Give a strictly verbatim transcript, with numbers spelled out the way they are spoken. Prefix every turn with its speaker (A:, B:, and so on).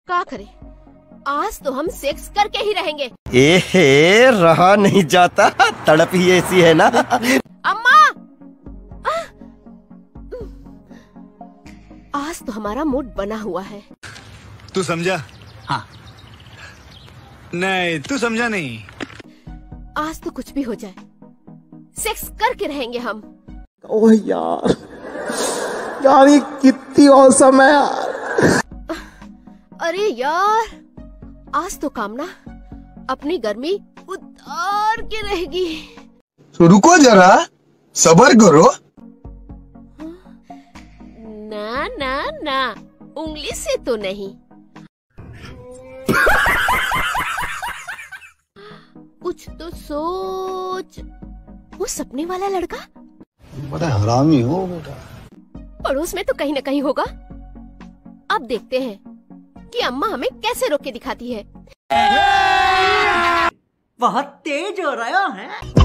A: क्या करें, आज तो हम सेक्स करके ही रहेंगे।
B: एहे, रहा नहीं जाता, तड़प ही ऐसी है ना।
A: अम्मा, आज तो हमारा मूड बना हुआ है।
C: तू समझा? हाँ। नहीं, तू समझा नहीं।
A: आज तो कुछ भी हो जाए, सेक्स करके रहेंगे हम।
D: ओह यार, यार ये कितनी औसम है यार।
A: अरे यार, आज तो कामना अपनी गर्मी उतार के रहेगी।
C: तो रुको जरा, सब्र करो।
A: ना ना ना, उंगली से तो नहीं। कुछ तो सोच। वो सपने वाला लड़का
C: बड़ा हरामी हो बेटा।
A: पड़ोस में तो कहीं न कहीं होगा। अब देखते हैं कि अम्मा हमें कैसे रोक के दिखाती है।
E: बहुत तेज हो रहा है।